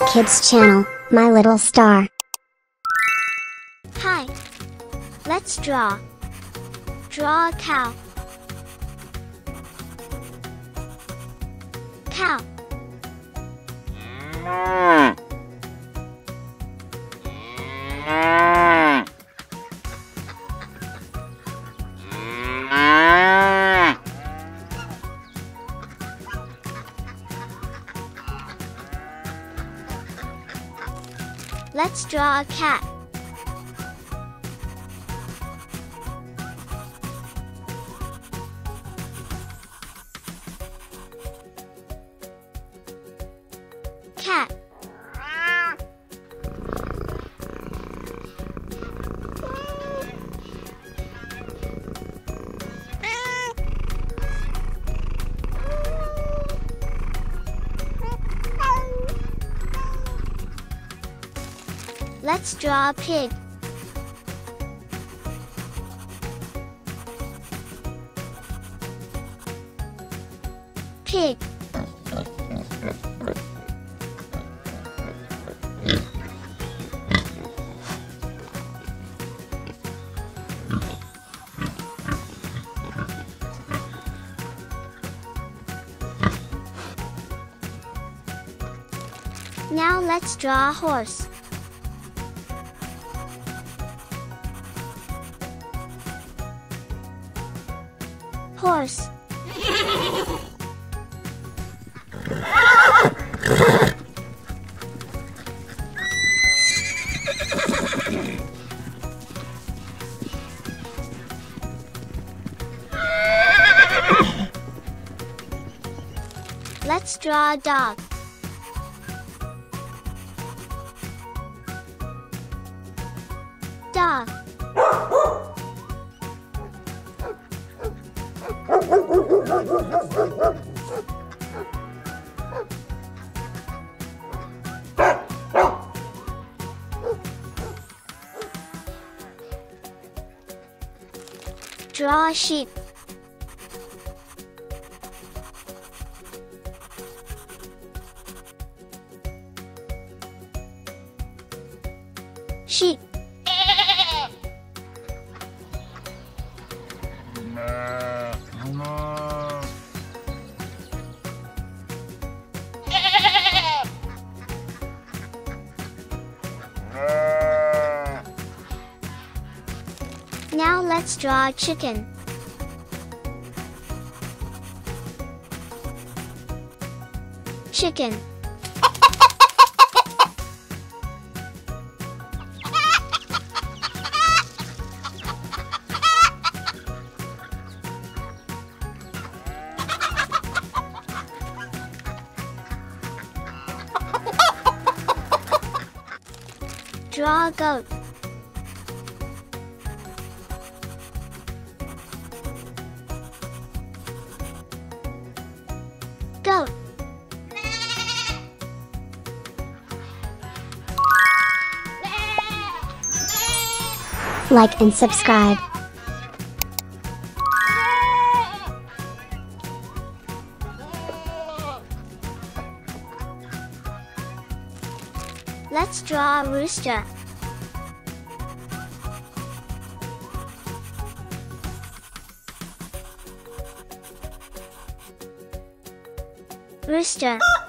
Kids channel, My Little Star. Hi. Let's draw. Draw a cow. Cow. Let's draw a cat. Cat. Let's draw a pig. Pig. Now let's draw a horse. Horse. Let's draw a dog. Dog. Draw a sheep. Sheep. Now let's draw a chicken. Chicken. Draw a goat. Goat. Like and subscribe. Let's draw a rooster. Rooster.